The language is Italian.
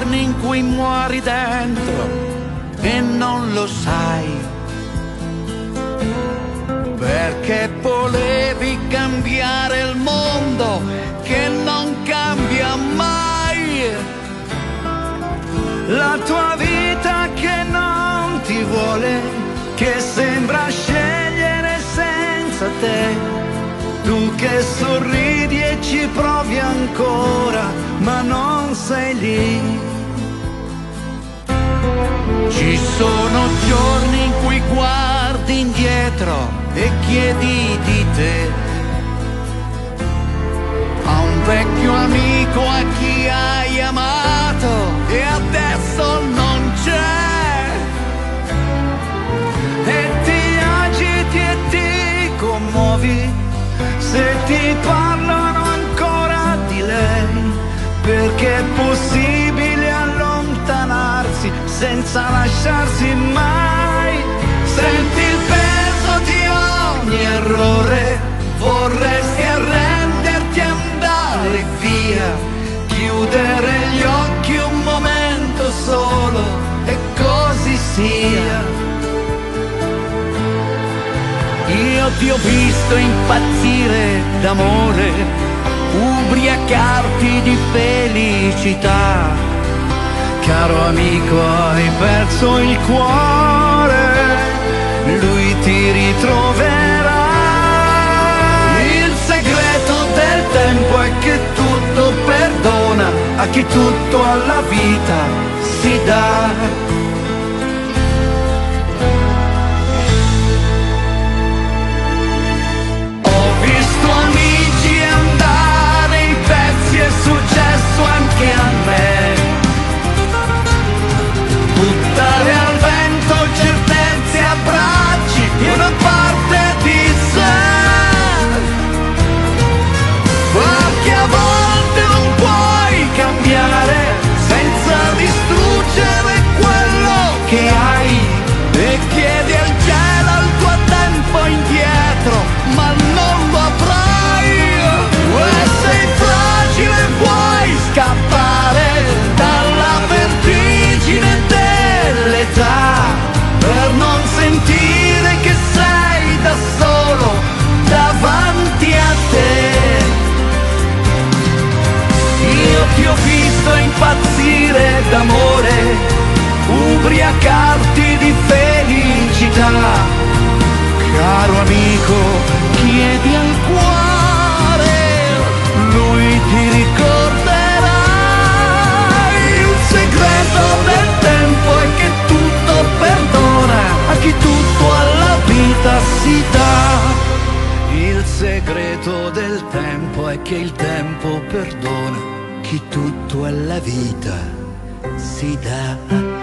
giorni in cui muori dentro e non lo sai, perché volevi cambiare il mondo che non cambia mai, la tua vita che non ti vuole, che sembra scegliere senza te. Tu che sorridi e ci provi ancora, ma non sei lì. Ci sono giorni in cui guardi indietro e chiedi di te a un vecchio amico, a chi hai amato e adesso non c'è, e ti agiti e ti commuovi se ti parlano ancora di lei, perché è possibile allontanarsi senza lasciarsi mai. Senti il peso di ogni errore, vorresti arrenderti e andare via, chiudere gli occhi un momento solo e così sia. Io ti ho visto impazzire d'amore, ubriacarti di felicità. Caro amico, hai perso il cuore, lui ti ritroverà. Il segreto del tempo è che tutto perdona a chi tutto alla vita si dà. È successo anche a me, buttare al vento certezze e abbracci e una parte di sé, perché a volte non puoi cambiare senza distruggere quello che hai, e chiedi al cielo il tuo tempo indietro, ma non lo avrai, e sei fragile, puoi scappare dalla vertigine dell'età per non sentire che sei da solo davanti a te. Io ti ho visto impazzire d'amore, ubriacarti di felicità. Caro amico, chiedi al cuore, lui ti ricorderà. Il segreto del tempo è che tutto perdona a chi tutto alla vita si dà. Il segreto del tempo è che il tempo perdona chi tutto alla vita si dà.